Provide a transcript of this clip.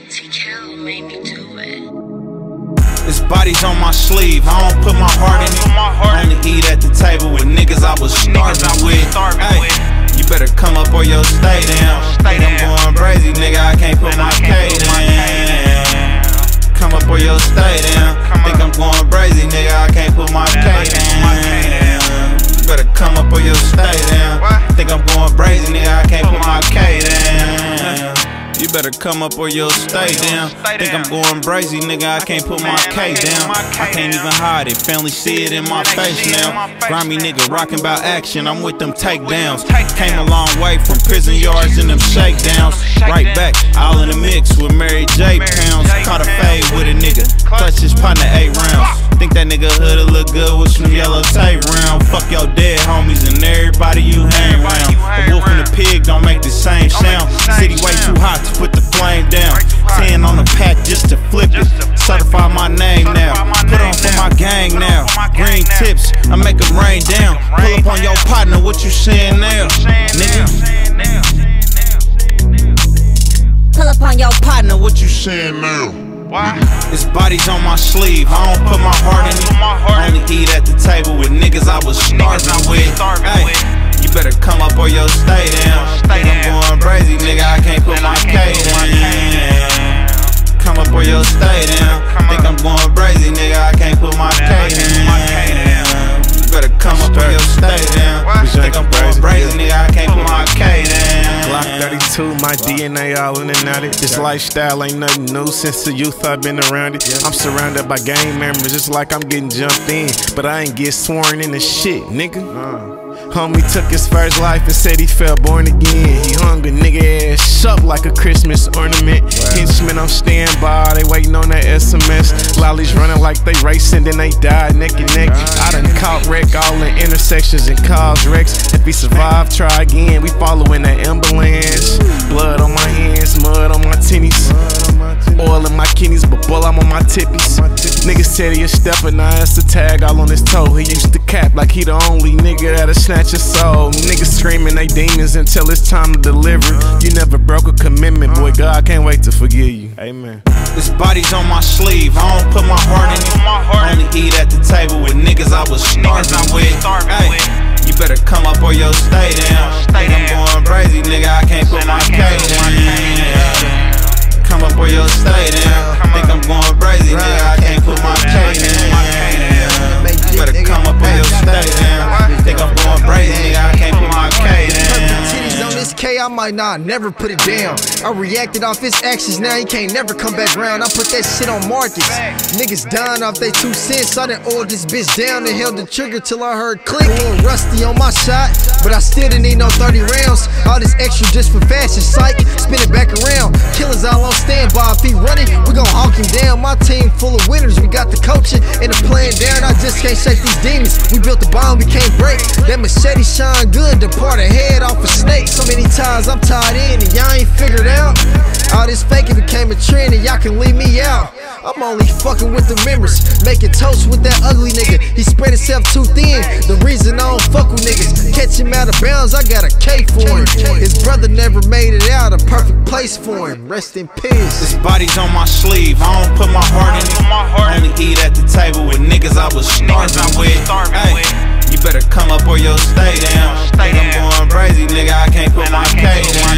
T-Cal made me do it. This body's on my sleeve, I don't put my heart in it. Only eat at the table with niggas I was starving with. Hey, you better come up or you'll stay down. Think I'm going crazy, nigga, I can't put my K down. Come up or you'll stay down. Think I'm going crazy, nigga, I can't put my K down. You better come up or you'll stay down. Think I'm going crazy, nigga, I can't put my K down. You better come up or you'll stay down. Think I'm going brazy, nigga, I can't put my K down. I can't even hide it, family see it in my face now. Grimy nigga rockin' about action, I'm with them takedowns. Came a long way from prison yards and them shakedowns. Right back, all in the mix with Mary J. Pounds. Caught a fade with a nigga, clutched his partner 8 rounds. Think that nigga hood'll look good with some yellow tape round. Fuck your dead homies and everybody you hang around. A wolf and a pig don't make the same sound. City way too hot to put the flame down. 10 on the pack just to flip it. Certify my name now. Put on for my gang now. Green tips, I make them rain down. Pull up on your partner, what you saying now, nigga? Pull up on your partner, what you saying now? This body's on my sleeve, I don't put my heart in it. Only eat at the table with niggas I was starving with. Hey, you better come up or you'll stay down. Think I'm going crazy, nigga, I can't put my K down. Come up or you'll stay down. Think I'm going crazy, nigga, I can't put my K down. You better come up or you'll stay down. Think I'm going crazy, nigga, I can't put my K down. Glock 32, my DNA all in and out it. This lifestyle ain't nothing new, since the youth I've been around it. I'm surrounded by gang members, just like I'm getting jumped in. But I ain't get sworn in the shit, nigga. Homie took his first life and said he felt born again. He hung a nigga ass up like a Christmas ornament. Henchmen on standby, they waiting on that SMS. Lollies running like they racing, then they die neck and neck. I done caught wreck all the intersections and caused wrecks. If he survive, try again, we following that ambulance. Blood on my hands, mud on my tinnies. Oil in my kidneys, but bull I'm on my tippies. Niggas said he a stepper, now it's a tag all on his toe. He used to cap like he the only nigga that'll snatch your soul. Niggas screaming they demons until it's time to deliver. You never broke a commitment, boy, God can't wait to forgive you. Amen. This body's on my sleeve, I don't put my heart in it. Only eat at the table with niggas I was starving with. Hey, you better come up or you'll stay down. Think I'm going crazy, nigga, I can't put my K down. Come up or you'll stay down. Think I'm going crazy, nigga, I can't put my K down. You better come up or you'll stay down. Think I'm going crazy, nigga, I can't put my K down. On this K, I might not never put it down. I reacted off his actions, now he can't never come back round. I put that shit on markets. Niggas dying off they 2 cents. I done oiled this bitch down and held the trigger till I heard click. A little rusty on my shot, but I still didn't need no 30 rounds. All this extra just for fashion, psych. Spin it back around. Killers all on standby. If he running, we gon' hawk him down. My team full of winners. We got the coaching and the playing down. I just can't shake these demons. We built the bomb, we can't break. That machete shine good to part a head off a snake. So many times I'm tied in and y'all ain't figured out. All this faking became a trend and y'all can leave me out. I'm only fucking with the members, making toast with that ugly nigga. He spread himself too thin, the reason I don't fuck with niggas. Catch him out of bounds, I got a K for him. His brother never made it out, a perfect place for him. Rest in peace. This body's on my sleeve, I don't put my heart in it. Only eat at the table with niggas I was starving with. Hey, you better come up or you'll stay down. Think I'm going crazy, nigga, I can't put my K down.